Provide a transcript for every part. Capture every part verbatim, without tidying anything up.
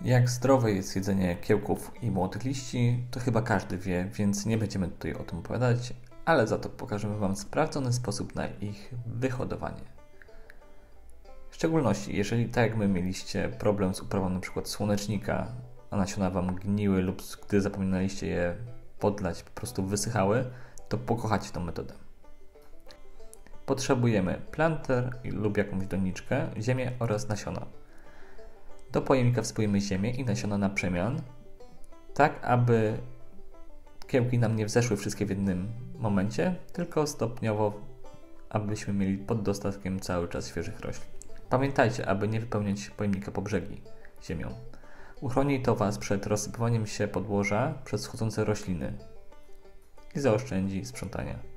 Jak zdrowe jest jedzenie kiełków i młodych liści, to chyba każdy wie, więc nie będziemy tutaj o tym opowiadać, ale za to pokażemy Wam sprawdzony sposób na ich wyhodowanie. W szczególności, jeżeli tak jak my mieliście problem z uprawą np. słonecznika, a nasiona Wam gniły lub gdy zapominaliście je podlać, po prostu wysychały, to pokochacie tą metodę. Potrzebujemy planter lub jakąś doniczkę, ziemię oraz nasiona. Do pojemnika wsypujemy ziemię i nasiona na przemian, tak aby kiełki nam nie wzeszły wszystkie w jednym momencie, tylko stopniowo, abyśmy mieli pod dostatkiem cały czas świeżych roślin. Pamiętajcie, aby nie wypełniać pojemnika po brzegi ziemią. Uchroni to Was przed rozsypywaniem się podłoża przez schodzące rośliny i zaoszczędzi sprzątania.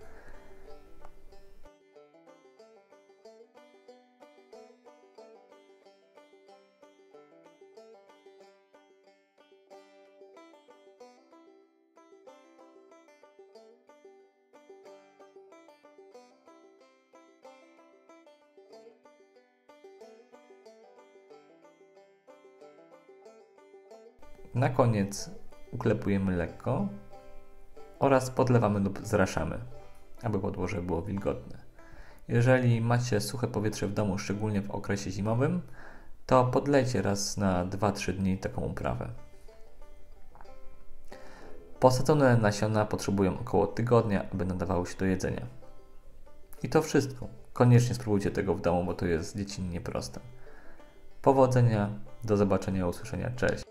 Na koniec uklepujemy lekko oraz podlewamy lub zraszamy, aby podłoże było wilgotne. Jeżeli macie suche powietrze w domu, szczególnie w okresie zimowym, to podlejcie raz na dwa trzy dni taką uprawę. Posadzone nasiona potrzebują około tygodnia, aby nadawały się do jedzenia. I to wszystko. Koniecznie spróbujcie tego w domu, bo to jest dziecinnie proste. Powodzenia, do zobaczenia, usłyszenia, cześć!